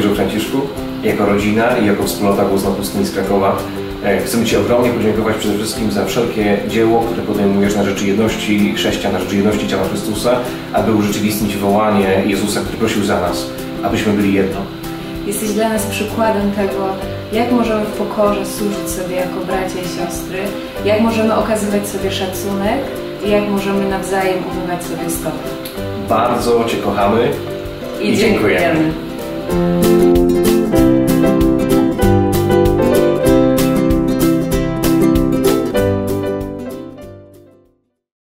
papieżu Franciszku, jako rodzina i jako wspólnota Głos na Pustyni z Krakowa chcemy Ci ogromnie podziękować przede wszystkim za wszelkie dzieło, które podejmujesz na rzecz jedności chrześcijan, na rzecz jedności ciała Chrystusa, aby urzeczywistnić wołanie Jezusa, który prosił za nas, abyśmy byli jedno. Jesteś dla nas przykładem tego, jak możemy w pokorze służyć sobie jako bracia i siostry, jak możemy okazywać sobie szacunek i jak możemy nawzajem umywać sobie stopy. Bardzo Cię kochamy i dziękujemy.